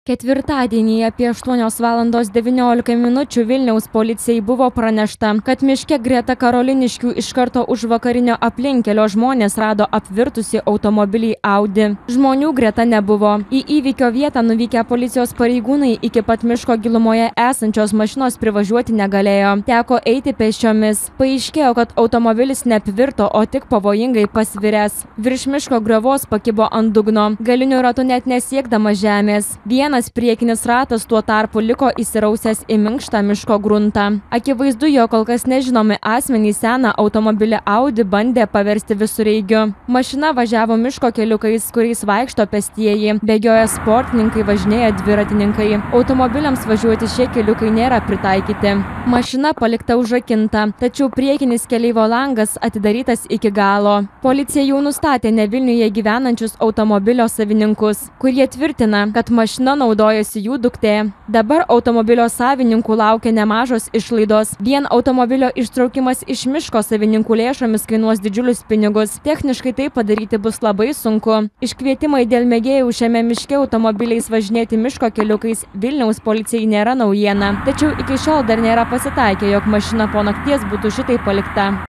Ketvirtadienį apie 8:19 min. Vilniaus policijai buvo pranešta, kad miške greta Karoliniškių iš karto už vakarinio aplinkelio žmonės rado apvirtusi automobilį Audi. Žmonių greta nebuvo. Į įvykio vietą nuvykę policijos pareigūnai iki pat miško gilumoje esančios mašinos privažiuoti negalėjo. Teko eiti pėsčiomis. Paaiškėjo, kad automobilis neapvirto, o tik pavojingai pasviręs. Virš miško griovos pakibo ant dugno, galiniu ratu net nesiekdama žemės. Vienas priekinis ratas tuo tarpu liko įsirausęs į minkštą miško gruntą. Akivaizdu, jog kol kas nežinomi asmenys seną automobilį Audi bandė paversti visureigiu. Mašina važiavo miško keliukais, kuriais vaikšto pėstieji, bėgioja sportininkai, važinėja dviratininkai. Automobiliams važiuoti šie keliukai nėra pritaikyti. Mašina palikta užrakinta, tačiau priekinis keleivio langas atidarytas iki galo. Policija jau nustatė ne Vilniuje gyvenančius automobilio savininkus, kurie tvirtina, kad mašina naudojosi jų duktė. Dabar automobilio savininkų laukia nemažos išlaidos. Vien automobilio ištraukimas iš miško savininkų lėšomis kainuos didžiulius pinigus. Techniškai tai padaryti bus labai sunku. Iškvietimai dėl mėgėjų šiame miške automobiliais važinėti miško keliukais Vilniaus policijai nėra naujiena. Tačiau iki šiol dar nėra pasitaikę, jog mašina po nakties būtų šitai palikta.